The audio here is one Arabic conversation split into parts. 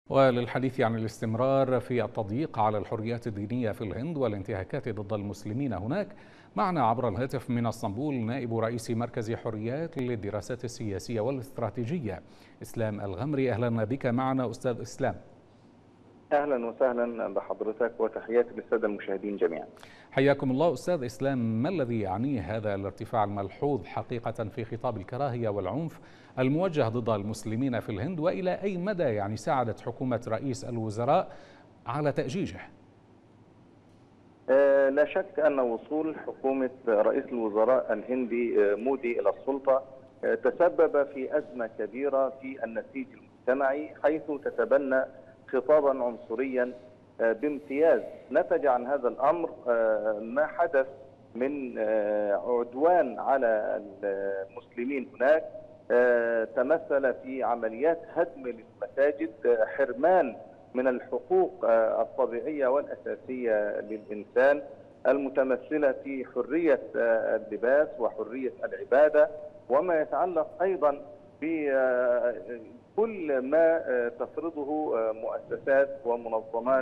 وللحديث عن الاستمرار في التضييق على الحريات الدينية في الهند والانتهاكات ضد المسلمين هناك، معنا عبر الهاتف من اسطنبول نائب رئيس مركز حريات للدراسات السياسية والاستراتيجية إسلام الغمري. أهلا بك معنا أستاذ إسلام. أهلا وسهلا بحضرتك وتحياتي للسادة المشاهدين جميعا. حياكم الله أستاذ إسلام. ما الذي يعنيه هذا الارتفاع الملحوظ حقيقة في خطاب الكراهية والعنف الموجه ضد المسلمين في الهند، وإلى أي مدى ساعدت حكومة رئيس الوزراء على تأجيجه؟ لا شك أن وصول حكومة رئيس الوزراء الهندي مودي إلى السلطة تسبب في أزمة كبيرة في النسيج المجتمعي، حيث تتبنى خطابا عنصريا بامتياز. نتج عن هذا الأمر ما حدث من عدوان على المسلمين هناك، تمثل في عمليات هدم للمساجد، حرمان من الحقوق الطبيعية والأساسية للإنسان المتمثلة في حرية اللباس وحرية العبادة، وما يتعلق أيضا بكل ما تفرضه مؤسسات ومنظمات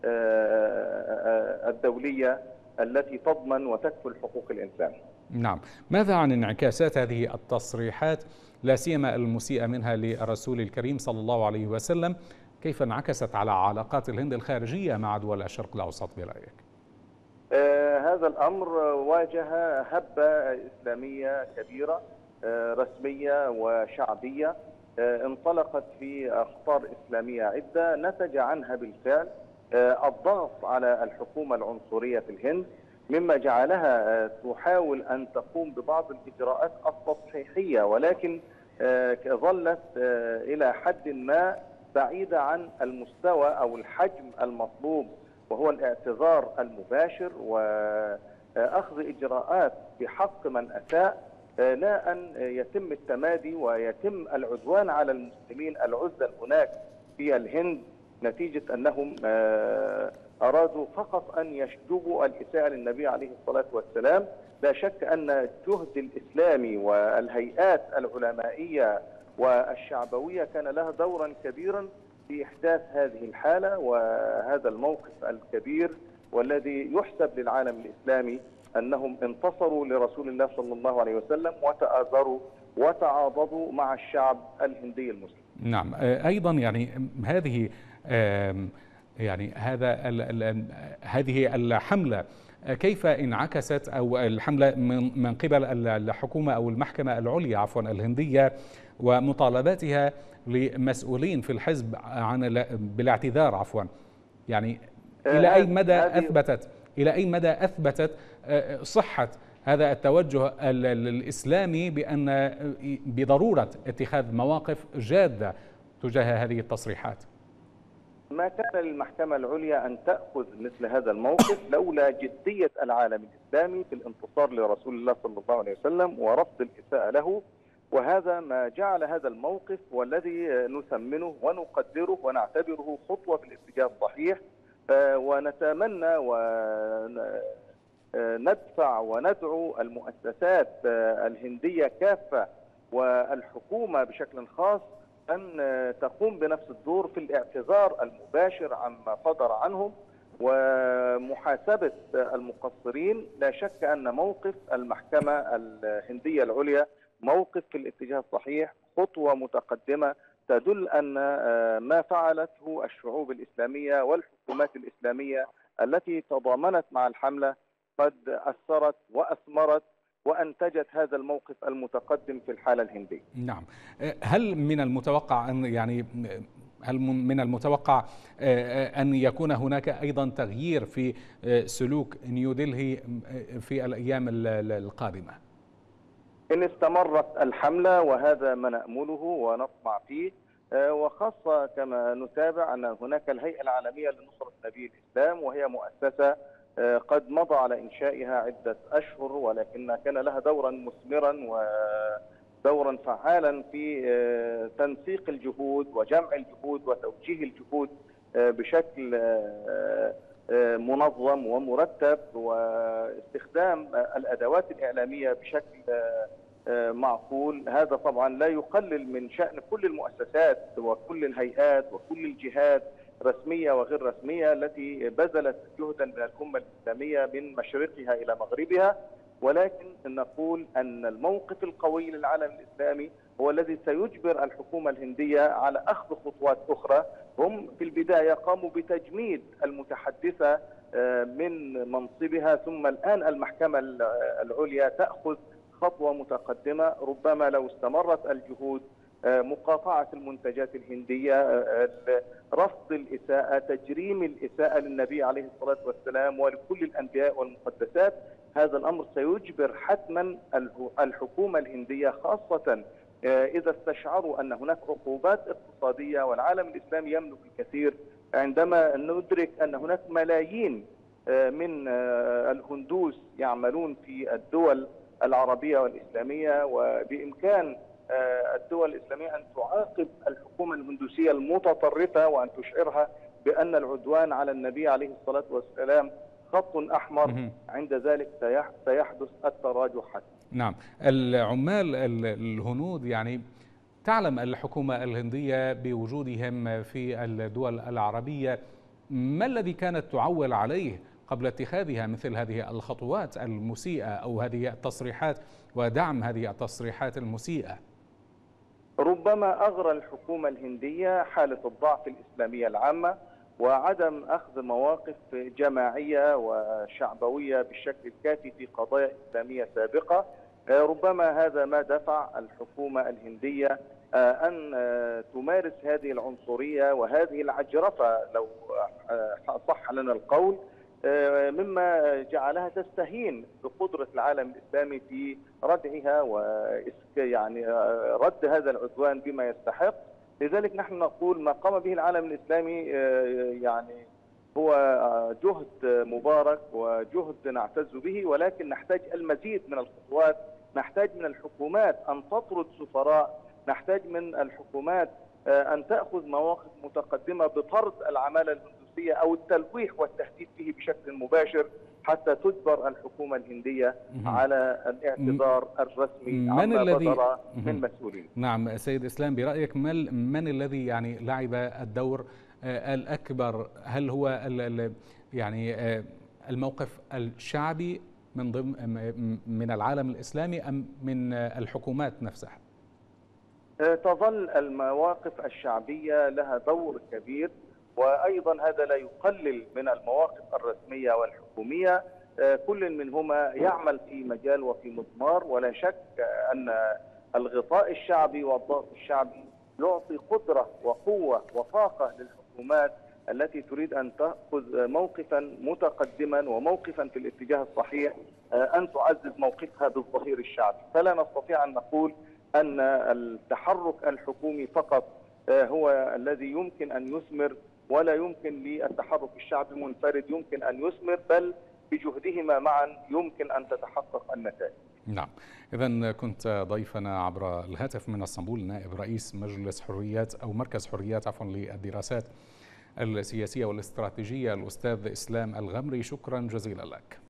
الدولية التي تضمن وتكفل حقوق الإنسان. نعم، ماذا عن انعكاسات هذه التصريحات لا سيما المسيئة منها للرسول الكريم صلى الله عليه وسلم؟ كيف انعكست على علاقات الهند الخارجية مع دول الشرق الأوسط برأيك؟ هذا الأمر واجه هبة إسلامية كبيرة رسمية وشعبية، انطلقت في أخطار إسلامية عدة نتج عنها بالفعل الضغط على الحكومة العنصرية في الهند، مما جعلها تحاول أن تقوم ببعض الإجراءات التصحيحية، ولكن ظلت إلى حد ما بعيدة عن المستوى أو الحجم المطلوب، وهو الاعتذار المباشر وأخذ إجراءات بحق من أساء، لا أن يتم التمادي ويتم العدوان على المسلمين العزل هناك في الهند، نتيجة أنهم أرادوا فقط أن يشجبوا الإساءة للنبي عليه الصلاة والسلام. لا شك أن الجهد الإسلامي والهيئات العلمائية والشعبوية كان لها دورا كبيرا في إحداث هذه الحالة وهذا الموقف الكبير، والذي يحسب للعالم الإسلامي أنهم انتصروا لرسول الله صلى الله عليه وسلم وتآزروا وتعاضدوا مع الشعب الهندي المسلم. نعم، أيضا هذه هذه الحملة كيف انعكست، أو الحملة من قبل الحكومة أو المحكمة العليا الهندية ومطالباتها لمسؤولين في الحزب بالاعتذار إلى أي مدى أثبتت صحة هذا التوجه الإسلامي بضرورة اتخاذ مواقف جادة تجاه هذه التصريحات؟ ما كان للمحكمة العليا أن تأخذ مثل هذا الموقف لولا جدية العالم الإسلامي في الانتصار لرسول الله صلى الله عليه وسلم ورفض الإساءة له، وهذا ما جعل هذا الموقف والذي نثمنه ونقدره ونعتبره خطوة في الاتجاه الصحيح، ونتمنى وندفع وندعو المؤسسات الهندية كافة والحكومة بشكل خاص أن تقوم بنفس الدور في الاعتذار المباشر عما صدر عنهم ومحاسبة المقصرين. لا شك أن موقف المحكمة الهندية العليا موقف في الاتجاه الصحيح، خطوة متقدمة تدل أن ما فعلته الشعوب الإسلامية والحكومات الإسلامية التي تضامنت مع الحملة قد أثرت وأثمرت وأنتجت هذا الموقف المتقدم في الحالة الهندية. نعم، هل من المتوقع أن يكون هناك أيضا تغيير في سلوك نيودلهي في الأيام القادمة؟ إن استمرت الحملة، وهذا ما نأمله ونطمع فيه، وخاصة كما نتابع أن هناك الهيئة العالمية لنصرة نبي الإسلام، وهي مؤسسة قد مضى على إنشائها عدة أشهر، ولكن كان لها دورا مثمرا ودورا فعالا في تنسيق الجهود وجمع الجهود وتوجيه الجهود بشكل منظم ومرتب، واستخدام الأدوات الإعلامية بشكل معقول. هذا طبعا لا يقلل من شأن كل المؤسسات وكل الهيئات وكل الجهات رسمية وغير رسمية التي بذلت جهدا من الأمة الإسلامية من مشرقها إلى مغربها، ولكن نقول أن الموقف القوي للعالم الإسلامي هو الذي سيجبر الحكومة الهندية على أخذ خطوات أخرى. هم في البداية قاموا بتجميد المتحدثة من منصبها، ثم الآن المحكمة العليا تأخذ خطوة متقدمة. ربما لو استمرت الجهود، مقاطعة المنتجات الهندية، رفض الإساءة، تجريم الإساءة للنبي عليه الصلاة والسلام ولكل الأنبياء والمقدسات، هذا الأمر سيجبر حتما الحكومة الهندية، خاصة إذا استشعروا أن هناك عقوبات اقتصادية والعالم الإسلامي يملك الكثير. عندما ندرك أن هناك ملايين من الهندوس يعملون في الدول العربية والإسلامية، وبإمكان الدول الإسلامية أن تعاقب الحكومة الهندوسية المتطرفة وأن تشعرها بأن العدوان على النبي عليه الصلاة والسلام خط أحمر، عند ذلك سيحدث التراجع حتما. نعم، العمال الهنود يعني تعلم الحكومة الهندية بوجودهم في الدول العربية، ما الذي كانت تعول عليه قبل اتخاذها مثل هذه الخطوات المسيئة أو هذه التصريحات ودعم هذه التصريحات المسيئة؟ ربما أغرى الحكومة الهندية حالة الضعف الإسلامية العامة وعدم أخذ مواقف جماعية وشعبوية بالشكل الكافي في قضايا إسلامية سابقة. ربما هذا ما دفع الحكومة الهندية أن تمارس هذه العنصرية وهذه العجرفة، لو صح لنا القول، مما جعلها تستهين بقدرة العالم الإسلامي في ردعها يعني رد هذا العدوان بما يستحق. لذلك نحن نقول ما قام به العالم الإسلامي يعني هو جهد مبارك وجهد نعتز به، ولكن نحتاج المزيد من الخطوات. نحتاج من الحكومات أن تطرد سفراء، نحتاج من الحكومات أن تأخذ مواقف متقدمة بطرد العمالة الهندوسية أو التلويح والتهديد به بشكل مباشر، حتى تجبر الحكومة الهندية على الاعتذار الرسمي عما بدر من مسؤولين. نعم سيد إسلام، برأيك من الذي يعني لعب الدور الأكبر؟ هل هو يعني الموقف الشعبي من العالم الإسلامي أم من الحكومات نفسها؟ تظل المواقف الشعبية لها دور كبير، وأيضا هذا لا يقلل من المواقف الرسمية والحكومية. كل منهما يعمل في مجال وفي مضمار، ولا شك أن الغطاء الشعبي والضغط الشعبي يعطي قدرة وقوة وطاقة للحكومات التي تريد أن تأخذ موقفا متقدما وموقفا في الاتجاه الصحيح، أن تعزز موقفها بالظهير الشعبي. فلا نستطيع أن نقول أن التحرك الحكومي فقط هو الذي يمكن أن يثمر، ولا يمكن للتحرك الشعبي منفرد يمكن أن يثمر، بل بجهدهما معا يمكن أن تتحقق النتائج. نعم، إذن كنت ضيفنا عبر الهاتف من اسطنبول نائب رئيس مجلس حريات أو مركز حريات للدراسات السياسية والاستراتيجية الأستاذ إسلام الغمري، شكرا جزيلا لك.